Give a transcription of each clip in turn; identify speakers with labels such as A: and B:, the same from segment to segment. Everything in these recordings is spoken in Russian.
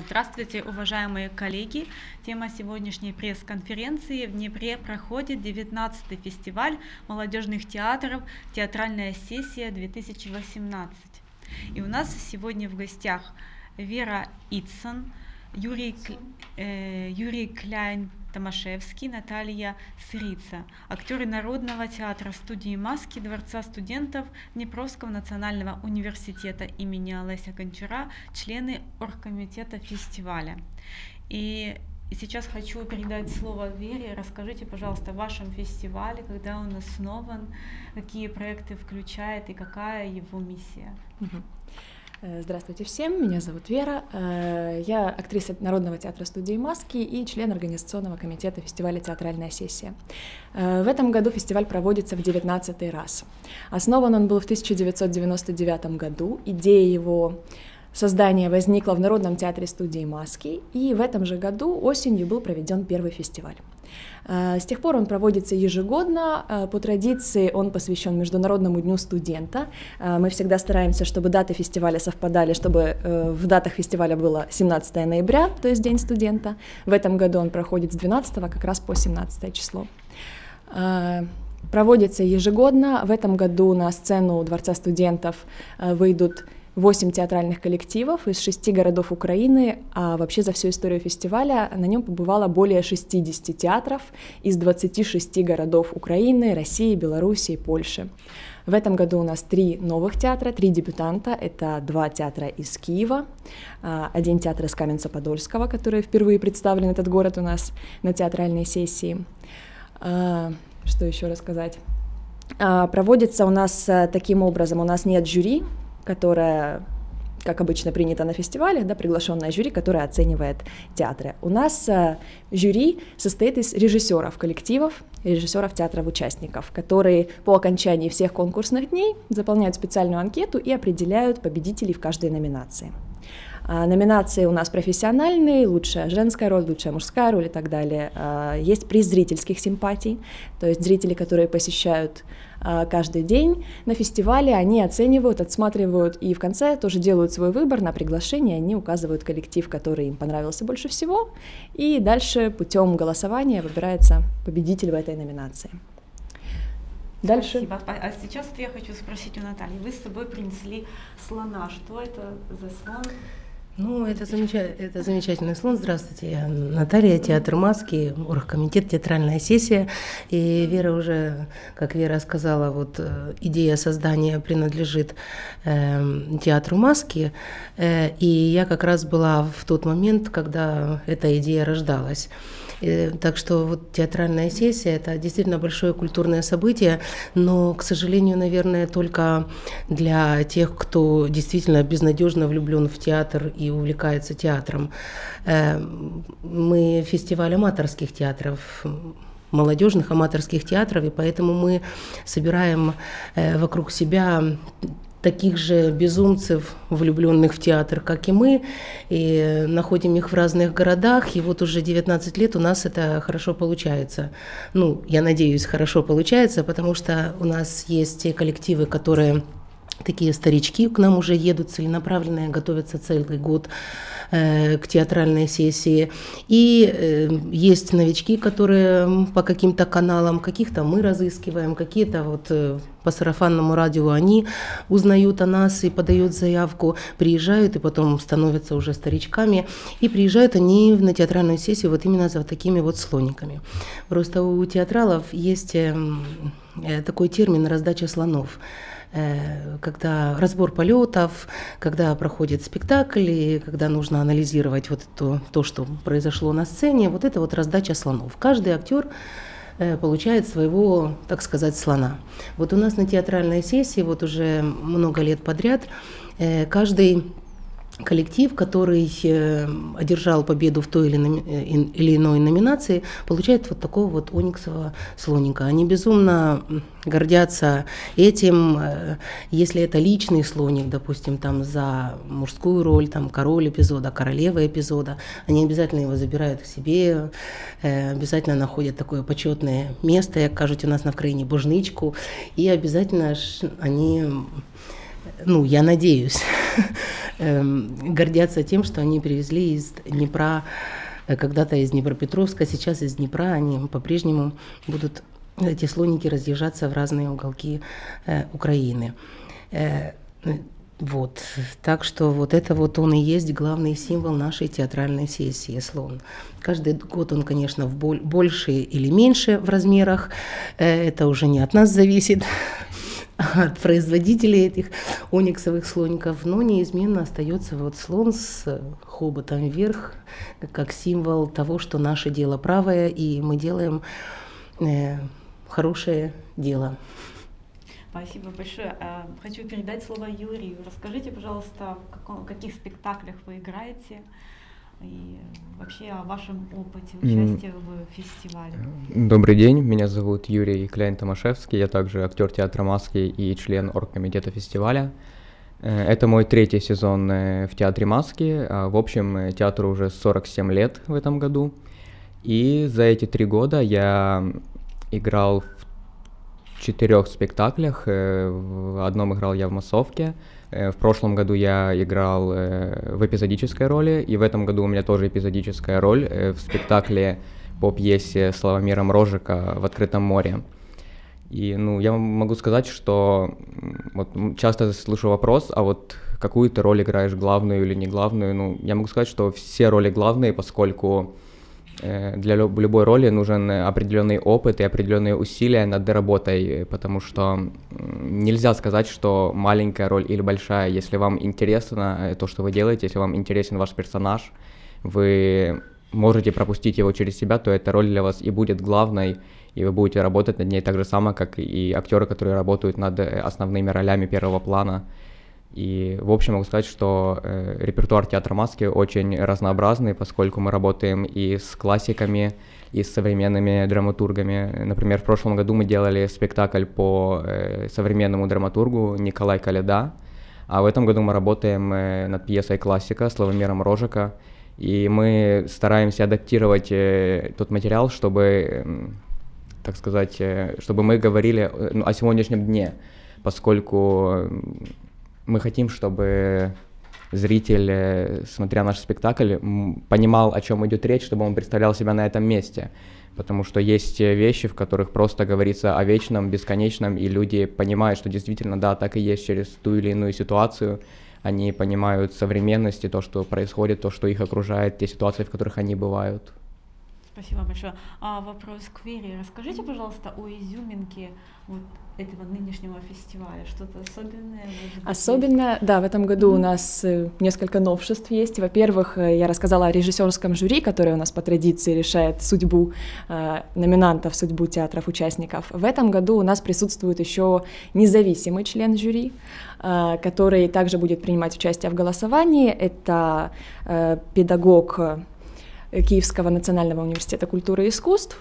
A: Здравствуйте, уважаемые коллеги! Тема сегодняшней пресс-конференции: в Днепре проходит 19-й фестиваль молодежных театров «Театральная сессия 2018». И у нас сегодня в гостях Вера Ицсон, Юрий Кляйн-Томашевский, Наталья Срица, актеры Народного театра студии «Маски» Дворца студентов Днепровского национального университета имени Олеся Гончара, члены оргкомитета фестиваля. И сейчас хочу передать слово Вере. Расскажите, пожалуйста, о вашем фестивале, когда он основан, какие проекты включает и какая его миссия.
B: Здравствуйте всем, меня зовут Вера, я актриса Народного театра студии «Маски» и член организационного комитета фестиваля «Театральная сессия». В этом году фестиваль проводится в 19-й раз. Основан он был в 1999 году, идея его создания возникла в Народном театре студии «Маски», и в этом же году осенью был проведен первый фестиваль. С тех пор он проводится ежегодно. По традиции он посвящен Международному дню студента. Мы всегда стараемся, чтобы даты фестиваля совпадали, чтобы в датах фестиваля было 17 ноября, то есть День студента. В этом году он проходит с 12 как раз по 17 число. Проводится ежегодно. В этом году на сцену Дворца студентов выйдут 8 театральных коллективов из 6 городов Украины, а вообще за всю историю фестиваля на нем побывало более 60 театров из 26 городов Украины, России, Белоруссии, Польши. В этом году у нас 3 новых театра, 3 дебютанта. Это 2 театра из Киева, 1 театр из Каменца-Подольского, который впервые представлен этот город у нас на театральной сессии. Что еще рассказать? Проводится у нас таким образом: у нас нет жюри, которая, как обычно принято на фестивале, приглашенное жюри, которое оценивает театры. У нас жюри состоит из режиссеров коллективов, режиссеров театров-участников, которые по окончании всех конкурсных дней заполняют специальную анкету и определяют победителей в каждой номинации. Номинации у нас профессиональные: лучшая женская роль, лучшая мужская роль и так далее. Есть приз зрительских симпатий, то есть зрители, которые посещают каждый день на фестивале, они оценивают, отсматривают и в конце тоже делают свой выбор на приглашение, они указывают коллектив, который им понравился больше всего, и дальше путем голосования выбирается победитель в этой номинации. Дальше.
A: Спасибо. А сейчас я хочу спросить у Натальи. Вы с собой принесли слона. Что это за слон?
C: Ну, это замечательный слон. Здравствуйте, я Наталья, театр «Маски», оргкомитет, театральная сессия. И Вера уже, как Вера сказала, вот идея создания принадлежит театру «Маски». И я как раз была в тот момент, когда эта идея рождалась. Так что вот театральная сессия – это действительно большое культурное событие, но, к сожалению, наверное, только для тех, кто действительно безнадежно влюблен в театр и увлекается театром. Мы фестиваль аматорских театров, молодежных аматорских театров, и поэтому мы собираем вокруг себя таких же безумцев, влюбленных в театр, как и мы, и находим их в разных городах, и вот уже 19 лет у нас это хорошо получается. Ну, я надеюсь, хорошо получается, потому что у нас есть те коллективы, которые такие старички к нам уже едут целенаправленные, готовятся целый год к театральной сессии. И есть новички, которые по каким-то каналам, каких-то мы разыскиваем, какие-то вот по сарафанному радио они узнают о нас и подают заявку, приезжают и потом становятся уже старичками. И приезжают они на театральную сессию вот именно за такими вот слониками. Просто у театралов есть такой термин «раздача слонов». Когда разбор полетов, когда проходит спектакль, и когда нужно анализировать вот то, что произошло на сцене, вот это вот раздача слонов. Каждый актер получает своего, так сказать, слона. Вот у нас на театральной сессии вот уже много лет подряд каждый коллектив, который одержал победу в той или иной номинации, получает вот такого вот ониксового слоника. Они безумно гордятся этим. Если это личный слоник, допустим, там за мужскую роль, там король эпизода, королева эпизода, они обязательно его забирают к себе, обязательно находят такое почетное место, як кажуть у нас на Вкраине, божничку, и обязательно они, ну, я надеюсь, гордятся тем, что они привезли из Днепра, когда-то из Днепропетровска, сейчас из Днепра, они по-прежнему будут, эти слоники, разъезжаться в разные уголки Украины. Вот. Так что вот это вот он и есть главный символ нашей театральной сессии, слон. Каждый год он, конечно, больше или меньше в размерах, это уже не от нас зависит, а от производителей этих ониксовых слоников, но неизменно остается вот слон с хоботом вверх, как символ того, что наше дело правое, и мы делаем хорошее дело.
A: Спасибо большое. Хочу передать слово Юрию. Расскажите, пожалуйста, в каких спектаклях вы играете и вообще о вашем опыте участия в фестивале.
D: Добрый день, меня зовут Юрий Кляйн-Томашевский, я также актер театра «Маски» и член оргкомитета фестиваля. Это мой 3-й сезон в театре «Маски», в общем, театру уже 47 лет в этом году. И за эти 3 года я играл в 4 спектаклях. В одном играл я в массовке. В прошлом году я играл в эпизодической роли, и в этом году у меня тоже эпизодическая роль в спектакле по пьесе Славомира Мрожика «В открытом море». И я могу сказать, что вот часто слышу вопрос, а вот какую ты роль играешь, главную или не главную? Я могу сказать, что все роли главные, поскольку для любой роли нужен определенный опыт и определенные усилия над работой, потому что нельзя сказать, что маленькая роль или большая. Если вам интересно то, что вы делаете, если вам интересен ваш персонаж, вы можете пропустить его через себя, то эта роль для вас и будет главной, и вы будете работать над ней так же само, как и актеры, которые работают над основными ролями первого плана. И, в общем, могу сказать, что репертуар театра «Маски» очень разнообразный, поскольку мы работаем и с классиками, и с современными драматургами. Например, в прошлом году мы делали спектакль по современному драматургу Николай Коляда, а в этом году мы работаем над пьесой классика Славомира Мрожика, и мы стараемся адаптировать тот материал, чтобы, так сказать, чтобы мы говорили о сегодняшнем дне, поскольку мы хотим, чтобы зритель, смотря наш спектакль, понимал, о чем идет речь, чтобы он представлял себя на этом месте. Потому что есть вещи, в которых просто говорится о вечном, бесконечном, и люди понимают, что действительно, да, так и есть через ту или иную ситуацию. Они понимают современность и то, что происходит, то, что их окружает, те ситуации, в которых они бывают.
A: Спасибо большое. Вопрос к Вере. Расскажите, пожалуйста, о изюминке этого нынешнего фестиваля. Что-то особенное?
B: Особенно, да, в этом году у нас несколько новшеств есть. Во-первых, я рассказала о режиссерском жюри, которое у нас по традиции решает судьбу номинантов, судьбу театров, участников. В этом году у нас присутствует еще независимый член жюри, который также будет принимать участие в голосовании. Это педагог Киевского национального университета культуры и искусств,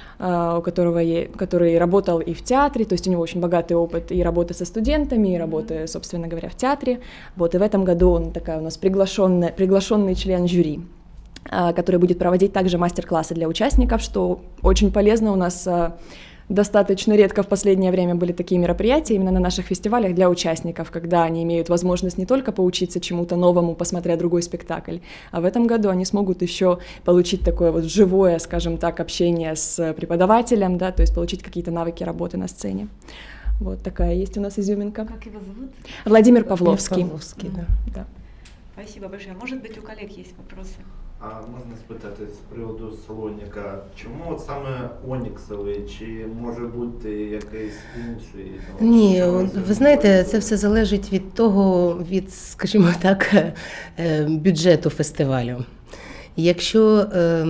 B: который работал и в театре, то есть у него очень богатый опыт и работы со студентами, и работы, собственно говоря, в театре. И в этом году он такая у нас приглашенный член жюри, который будет проводить также мастер-классы для участников, что очень полезно. У нас достаточно редко в последнее время были такие мероприятия именно на наших фестивалях для участников, когда они имеют возможность не только поучиться чему-то новому, посмотря другой спектакль, а в этом году они смогут еще получить такое живое, скажем так, общение с преподавателем, да, то есть получить какие-то навыки работы на сцене. Вот такая есть у нас изюминка.
A: Как его зовут?
B: Владимир Павловский.
A: Да. Спасибо большое. Может быть, у коллег есть вопросы?
E: А можна спитати з приводу слоніка, чому от саме оніксовий, чи може бути якийсь інший?
C: Ні, ви знаєте, це все залежить від того, скажімо так, бюджету фестивалю. Якщо,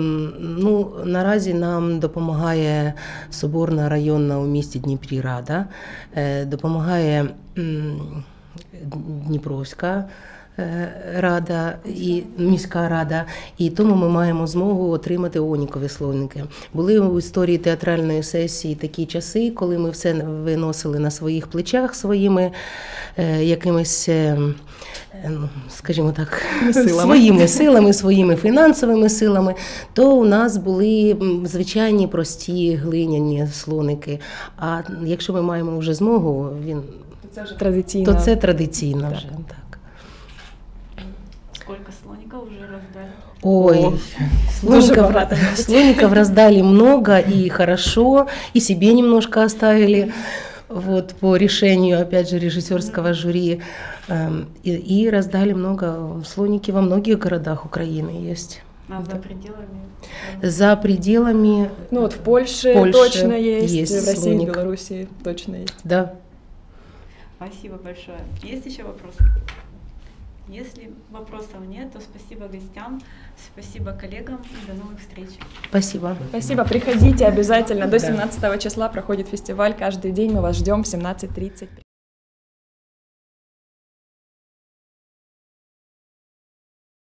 C: наразі нам допомагає Соборна районна у місті Дніпрі рада, допомагає Дніпровська рада і міська рада, і тому ми маємо змогу отримати онікові слоники. Були у історії театральної сесії такі часи, коли ми все виносили на своїх плечах своїми якимись, скажімо так, своїми силами, своїми фінансовими силами, то у нас були звичайні прості глиняні слоники. А якщо ми маємо вже змогу,
B: це вже традиційно.
C: То це традиційно вже, так.
A: Сколько слоников уже раздали?
C: Ой,
B: богато.
C: слоников раздали много и хорошо, и себе немножко оставили. Вот по решению, опять же, режиссерского жюри. И раздали много. Слоники во многих городах Украины есть.
A: А за пределами?
C: За пределами...
B: Ну вот в Польше точно есть, в России,
C: слоник.
B: в Беларуси точно есть.
C: Да.
A: Спасибо большое. Есть еще вопросы? Если вопросов нет, то спасибо гостям, спасибо коллегам и до новых встреч.
C: Спасибо.
B: Спасибо, приходите обязательно. До 17 числа проходит фестиваль, каждый день мы вас ждем в 17:30.